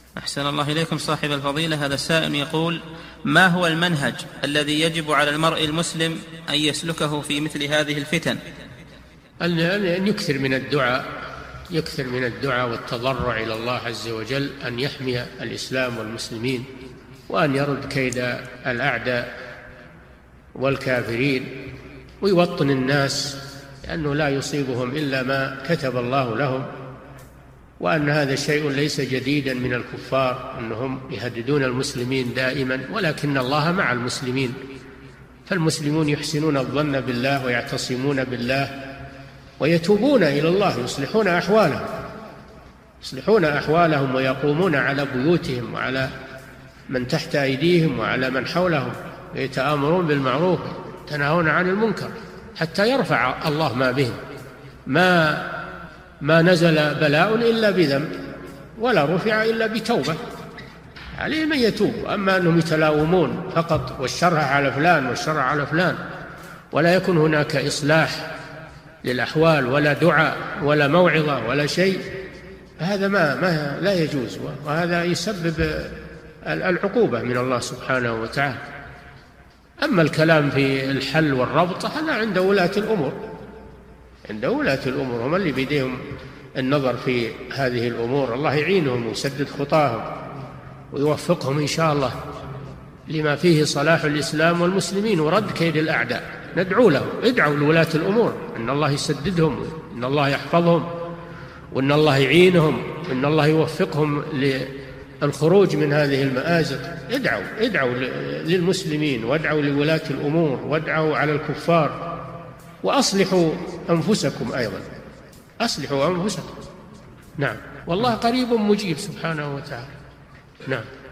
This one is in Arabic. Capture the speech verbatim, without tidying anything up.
أحسن الله إليكم صاحب الفضيلة. هذا سائل يقول: ما هو المنهج الذي يجب على المرء المسلم أن يسلكه في مثل هذه الفتن؟ أن يكثر من الدعاء يكثر من الدعاء والتضرع إلى الله عز وجل أن يحمي الإسلام والمسلمين، وأن يرد كيد الأعداء والكافرين، ويوطن الناس لأنه لا يصيبهم إلا ما كتب الله لهم، وأن هذا شيء ليس جديدا من الكفار أنهم يهددون المسلمين دائما، ولكن الله مع المسلمين، فالمسلمون يحسنون الظن بالله ويعتصمون بالله ويتوبون إلى الله، يصلحون أحوالهم يصلحون أحوالهم ويقومون على بيوتهم وعلى من تحت أيديهم وعلى من حولهم، يتآمرون بالمعروف يتناهون عن المنكر حتى يرفع الله ما بهم. ما ما نزل بلاء إلا بذنب ولا رفع إلا بتوبة، عليه من يتوب. أما أنهم يتلاومون فقط والشر على فلان والشر على فلان، ولا يكون هناك إصلاح للأحوال ولا دعاء ولا موعظة ولا شيء، هذا ما, ما لا يجوز، وهذا يسبب العقوبة من الله سبحانه وتعالى. أما الكلام في الحل والربط هذا عند ولاة الأمور عند ولاة الأمور هم اللي بيديهم النظر في هذه الأمور. الله يعينهم ويسدد خطاهم ويوفقهم إن شاء الله لما فيه صلاح الإسلام والمسلمين ورد كيد الأعداء. ندعو لهم، ادعوا لولاة الأمور أن الله يسددهم، أن الله يحفظهم، وأن الله يعينهم، وأن الله يوفقهم للخروج من هذه المآزق. ادعوا ادعوا للمسلمين، وادعوا لولاة الأمور، وادعوا على الكفار، وأصلحوا أنفسكم أيضا، أصلحوا أنفسكم. نعم، والله قريب مجيب سبحانه وتعالى. نعم.